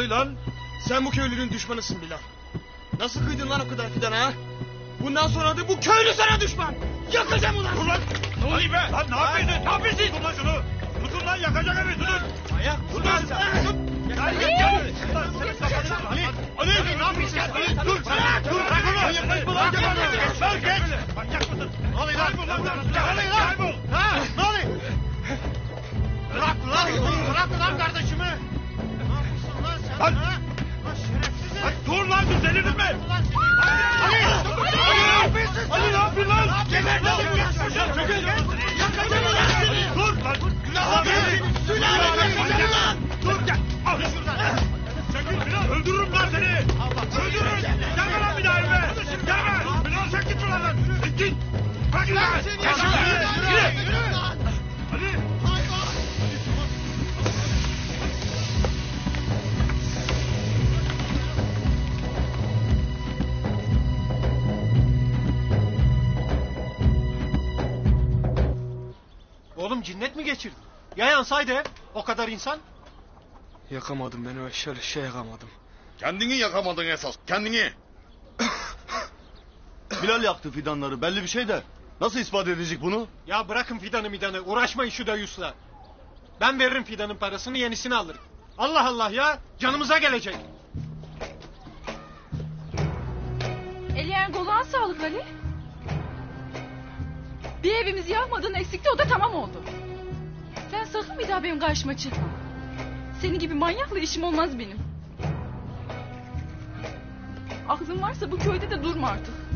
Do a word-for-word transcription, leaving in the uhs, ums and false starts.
oluyor lan? Sen bu köylünün düşmanısın Bilal. Nasıl kıydın lan o kadar fidan ha? Bundan sonra da bu köylü sana düşman. Yakacağım ulan. Dur lan. Ne oluyor be? Lan ne yapıyorsun? Ne yapıyorsun? Tutun lan şunu. Tutun lan yakacak evi tutun. Ayak Tutun lan. Tut. Gel gel gel. Ali. Ali. Ne yapıyorsun? Ali dur. Dur. Bırak onu. Yaklaşma lan. Ver geç. Manyak mısın? Ne oluyor lan? Ne oluyor lan? Ha? Ne oluyor? Bırak lan. Bırak lan kardeşimi. Ne yapıyorsun lan sen? Lan. Lan şerefsizim. Lan dur lan dur delirdin mi? Ali. Ali ne yapıyorsun lan? Geber lan. Çökün. Yakacağım lan seni. Dur lan. Günah seni. Sülale yakacağım lan. Dur gel. Al şuradan. Çekil Bilal. Öldürürüm lan seni. Öldürürüm. Gelme lan bir daha evime. Gelme. Bilal sen git şuradan. Git git. Bırak lan. Gel şuradan. Yürü. Ali. Oğlum cinnet mi geçirdin? Ya yansaydı o kadar insan? Yakamadım ben o şöyle şey yakamadım. Kendini yakamadın esas. Kendini. Bilal yaktı fidanları belli bir şey de. Nasıl ispat edecek bunu? Ya bırakın fidanı midanı uğraşmayın şu dayusla. Ben veririm fidanın parasını yenisini alırım. Allah Allah ya canımıza gelecek. Eliyen kolağın sağlık Ali. Bir evimizi yakmadın eksikti o da tamam oldu. Sen sakın bir daha benim karşıma çıkma. Senin gibi manyakla işim olmaz benim. Aklın varsa bu köyde de durma artık.